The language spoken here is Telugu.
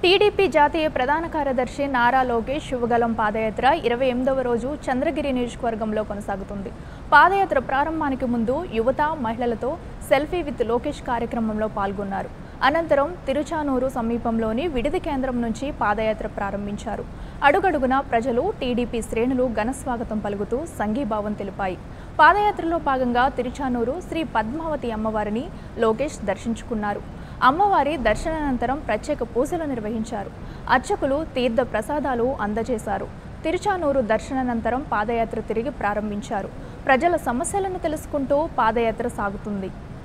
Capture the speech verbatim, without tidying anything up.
టీడీపీ జాతీయ ప్రధాన కార్యదర్శి నారా లోకేష్ యువగలం పాదయాత్ర ఇరవై ఎనిమిదవ రోజు చంద్రగిరి నియోజకవర్గంలో కొనసాగుతుంది. పాదయాత్ర ప్రారంభానికి ముందు యువత, మహిళలతో సెల్ఫీ విత్ లోకేష్ కార్యక్రమంలో పాల్గొన్నారు. అనంతరం తిరుచానూరు సమీపంలోని విడిది కేంద్రం నుంచి పాదయాత్ర ప్రారంభించారు. అడుగడుగున ప్రజలు, టీడీపీ శ్రేణులు ఘనస్వాగతం పలుకుతూ సంఘీభావం తెలిపాయి. పాదయాత్రలో భాగంగా తిరుచానూరు శ్రీ పద్మావతి అమ్మవారిని లోకేష్ దర్శించుకున్నారు. అమ్మవారి దర్శనానంతరం ప్రత్యేక పూజలు నిర్వహించారు. అర్చకులు తీర్థ ప్రసాదాలు అందజేశారు. తిరుచానూరు దర్శనానంతరం పాదయాత్ర తిరిగి ప్రారంభించారు. ప్రజల సమస్యలను తెలుసుకుంటూ పాదయాత్ర సాగుతుంది.